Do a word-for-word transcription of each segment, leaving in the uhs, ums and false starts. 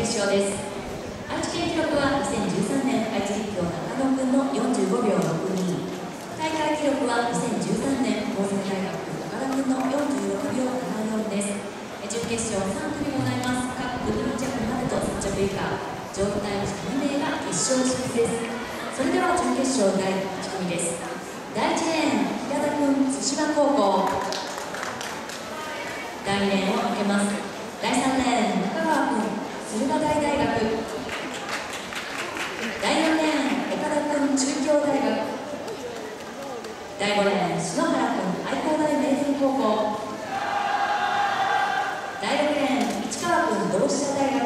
決勝です。愛知県記録はにせんじゅうさんねん愛知立教中野くんのよんじゅうごびょうろくに、大会記録はにせんじゅうさんねん大阪大学岡田くんのよんじゅうろくびょうななよんです。準決勝さん組ございます。各組に着までとさん着以下、状態に名が決勝進出です。それでは準決勝だいいち組です。だいいちレーン平田くん津島高校、だいにレーンを開けます。だいさんレーン中川くん駿河台大学、だいよんレーン岡田くん中京大学、だいごレーン篠原くん愛工大名電高校、だいろくレーン市川くん同志社大学、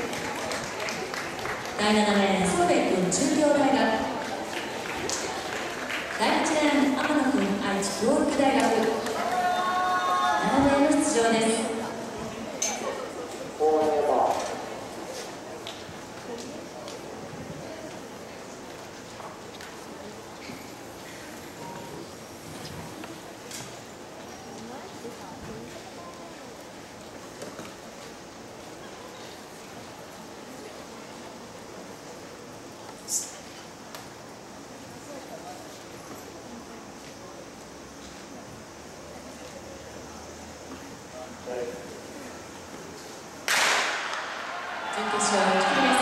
だいななレーン宗兵衛くん中京大学、だいはちレーン天野くん愛知教育大学、ななめいの出場です。準決勝いち組です。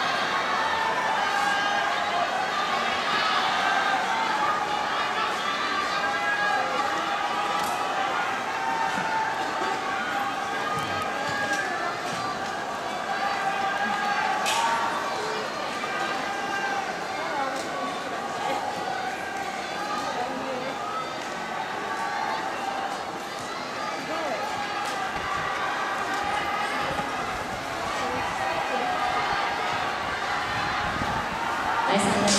だいさんレーン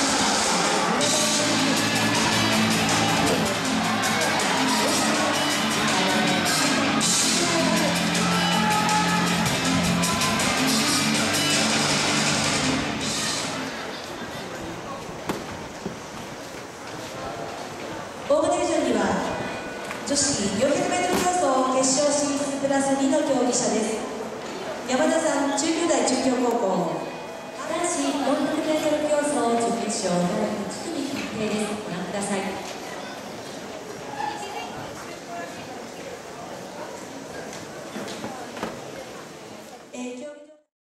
大型ビジョンには女子 よんひゃくメートル 競争決勝進出プラスにの競技者です。山田さん中京大中京高校、 男子よんひゃくメートル競争準決勝だいいち組決定です。ご覧ください。